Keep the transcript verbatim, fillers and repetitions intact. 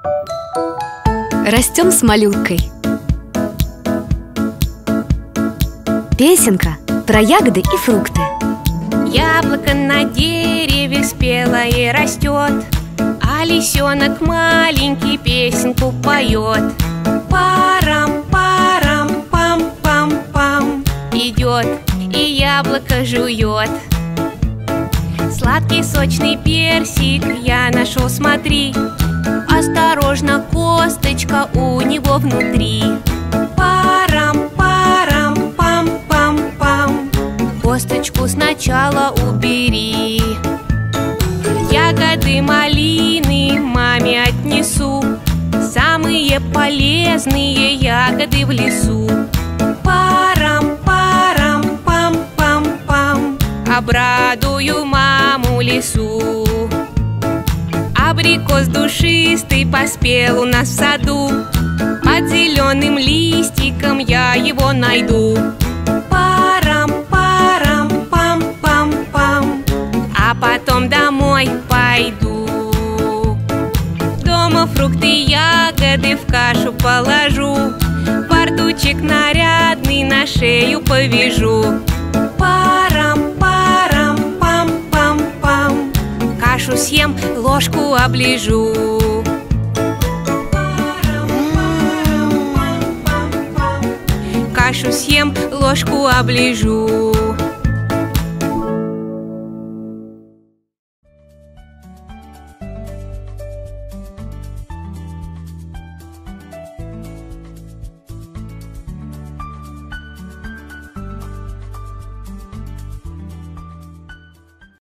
Растем с малюткой. Песенка про ягоды и фрукты. Яблоко на дереве спело и растет, а лисенок маленький песенку поет. Парам-парам-пам-пам-пам идет и яблоко жует. Сладкий сочный персик я нашел, смотри. Осторожно, косточка у него внутри. Парам-парам-пам-пам-пам. Косточку сначала убери. Ягоды малины маме отнесу. Самые полезные ягоды в лесу. Парам-парам-пам-пам-пам. Обрадую маму лесу. Абрикос душистый поспел у нас в саду. Под зеленым листиком я его найду. Парам-парам-пам-пам-пам. А потом домой пойду. Дома фрукты и ягоды в кашу положу. Фартучек нарядный на шею повяжу. Парам-парам-пам-пам-пам. Кашу съем, ложку оближу. Кашу съем, ложку оближу.